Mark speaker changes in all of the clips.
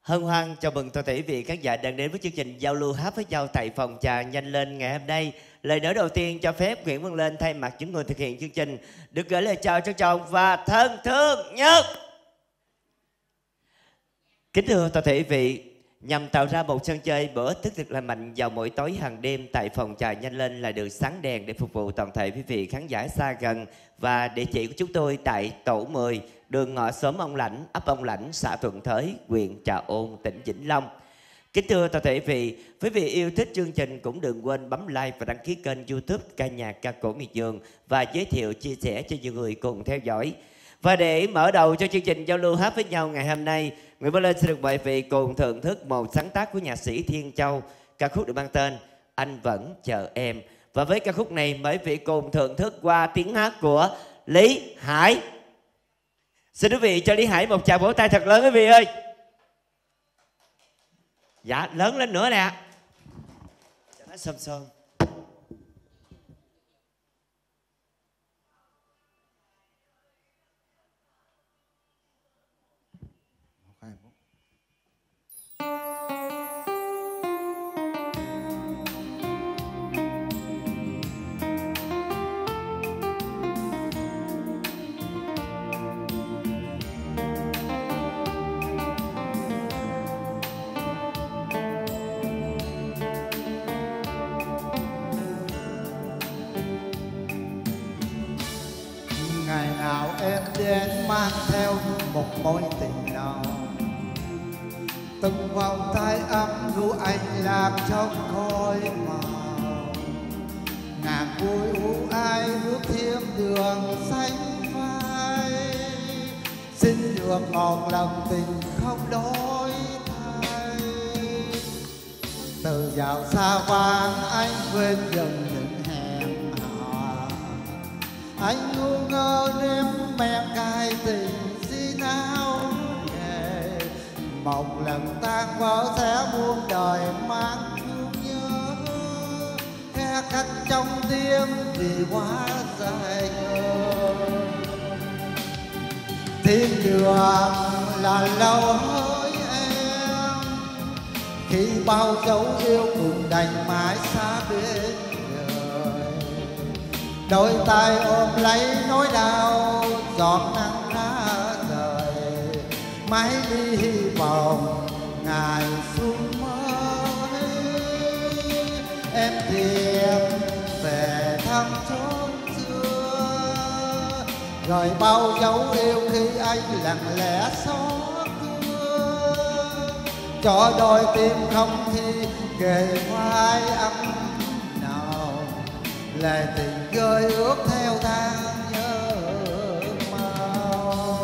Speaker 1: Hân hoan chào mừng toàn thể quý vị khán giả đang đến với chương trình giao lưu hát với nhau tại phòng trà Nhanh Lên ngày hôm nay. Lời nói đầu tiên cho phép Nguyễn Văn Lên thay mặt những người thực hiện chương trình được gửi lời chào trân trọng và thân thương nhất. Kính thưa toàn thể quý vị, nhằm tạo ra một sân chơi bổ ích thức thực lành mạnh vào mỗi tối hàng đêm tại phòng trà Nhanh Lên là được sáng đèn để phục vụ toàn thể quý vị khán giả xa gần. Và địa chỉ của chúng tôi tại tổ 10, đường ngõ xóm Ông Lãnh, ấp Ông Lãnh, xã Thuận Thới, huyện Trà Ôn, tỉnh Vĩnh Long. Kính thưa toàn thể quý vị yêu thích chương trình cũng đừng quên bấm like và đăng ký kênh YouTube ca nhạc ca cổ miệt vườn và giới thiệu chia sẻ cho nhiều người cùng theo dõi. Và để mở đầu cho chương trình giao lưu hát với nhau ngày hôm nay, Nguyễn Văn Lên sẽ được mời quý vị cùng thưởng thức một sáng tác của nhạc sĩ Thiên Châu, ca khúc được mang tên Anh Vẫn Chờ Em. Và với ca khúc này mời quý vị cùng thưởng thức qua tiếng hát của Lý Hải. Xin quý vị cho Lý Hải một tràng vỗ tay thật lớn quý vị ơi. Dạ, lớn lên nữa nè. Cho nó xôm xôm.
Speaker 2: Ngày nào em đến mang theo một mối tình nào, từng vòng tay ấm ru anh làm trong khói màu. Ngàn vui u ai bước thêm đường xanh phai, xin được một lòng tình không đổi thay. Từ dạo xa vàng anh quên dần những hẹn hò, anh ngu ngơ đêm men cay tình gì nào nghề. Một lần tan vỡ sẽ muôn đời mang thương nhớ, khe cắt trong tim vì quá dài ngờ. Thiên đường là lâu hỡi em, khi bao dấu yêu cùng đành mãi xa bên. Đôi tay ôm lấy nỗi đau, giọt nắng đã rời, mãi đi hy vọng ngày xuân mới. Em tìm về thăm chốn xưa, rồi bao dấu yêu khi anh lặng lẽ xót thương. Cho đôi tim không thi kề vai ấm nào, lệ tình rơi ướt theo tháng nhớ mau.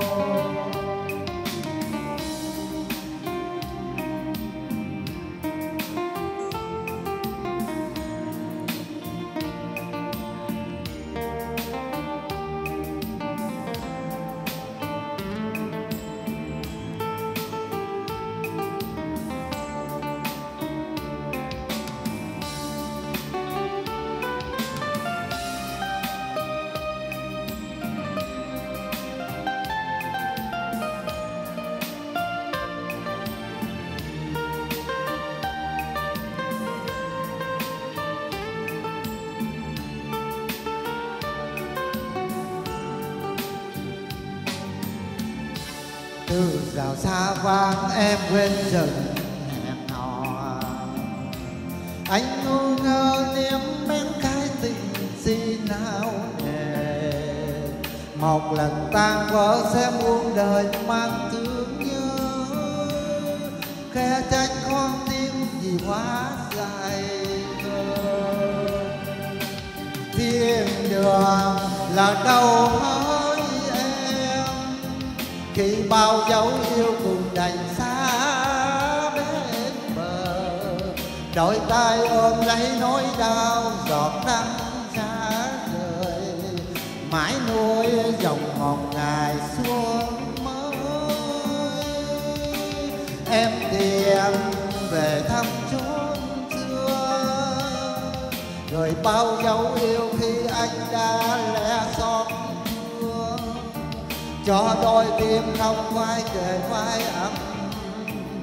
Speaker 2: Từ dạo xa vang em quên dần hẹn hò, anh ngu ngơ niềm men cái tình gì nào hề. Một lần tan vỡ sẽ muôn đời mang thương nhớ, khe trách con tim vì quá dài ngờ. Thiên đường là đâu hỡi em, khi bao dấu yêu cùng đành xa bên bờ. Đôi tay ôm lấy nỗi đau, giọt nắng xa rời, mãi nuôi dòng một ngày xuân mới. Em tìm về thăm chốn xưa, rồi bao dấu yêu khi anh đã lẽ xót thương. Cho đôi tim không vai kề vai ấm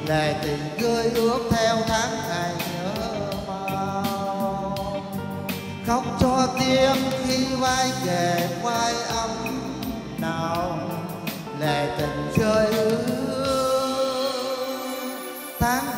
Speaker 2: lệ tình gửi ước theo tháng ngày nhớ mau. Khóc cho tiếng khi vai kề vai ấm nào, lệ tình rơi ước tháng